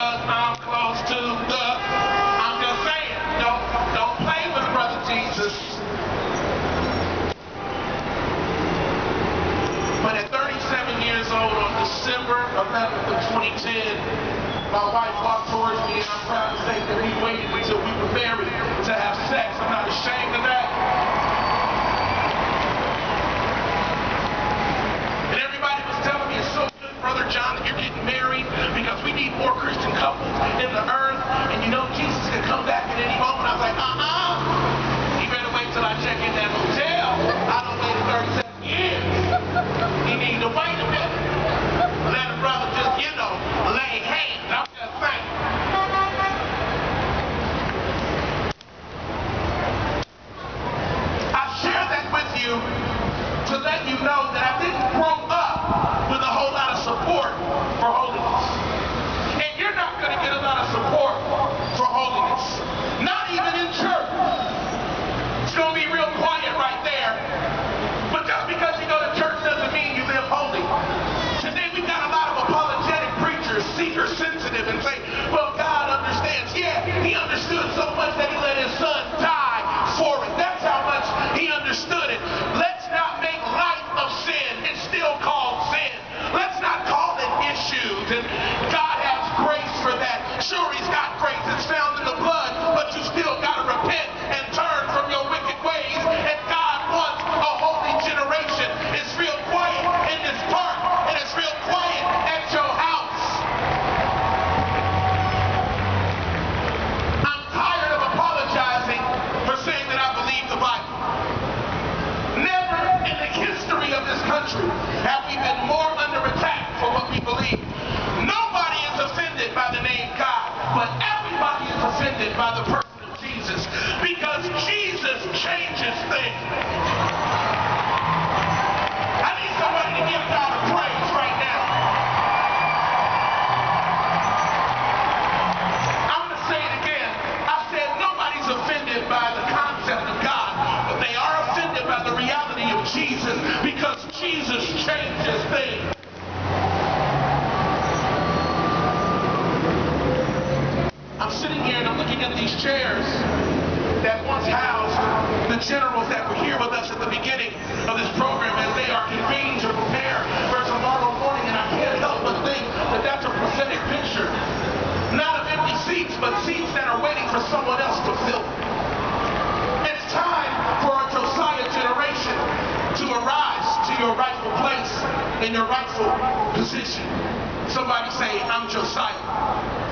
I'm close to the. I'm just saying, don't play with Brother Jesus. But at 37 years old, on December 11th of 2010, my wife walked towards me, and I'm proud to say that we waited until we were married to have sex. I'm not ashamed of that. And everybody was telling me, it's so good, Brother John, that you're getting married, because we need more Christian couples in the earth, and you know Jesus can come back at any moment. I was like, you better wait till I check in that hotel. I don't wait 37 years. You need to wait a minute. Let a brother just, lay hands. I'm just saying. I share that with you to let you know that I didn't grow up with a whole lot of support for holiness. And you're not going to get a lot of support for holiness. Not even in church. It's going to be real quiet right there. But just because you go to church doesn't mean you live holy. Today we've got a lot of apologetic preachers, seeker sensitive, and say, well, God understands. Yeah, he understood so much that he let his son die for it. That's how much he understood it. Let's not make light of sin. It's still called sin. Let's not call it issues. And God has grace for that. Sure, he's got grace. It's found in the blood, but you still got to repent and turn from your wicked ways. And God wants a holy generation. It's real quiet in this park, and it's real quiet at your house. I'm tired of apologizing for saying that I believe the Bible. Never in the history of this country have we been more under attack for what we believe. Nobody is offended by the name God, but everybody is offended by the person of Jesus, because Jesus changes things. I need somebody to give God a praise right now. I'm going to say it again. I said nobody's offended by the concept of God, but they are offended by the reality of Jesus, because Jesus changes things. I'm sitting here and I'm looking at these chairs that once housed the generals that were here with us at the beginning of this program as they are convened to prepare for tomorrow morning, and I can't help but think that that's a prophetic picture. Not of empty seats, but seats that are waiting for someone else to fill. It's time for a Josiah generation to arise to your rightful place in your rightful position. Somebody say, I'm Josiah.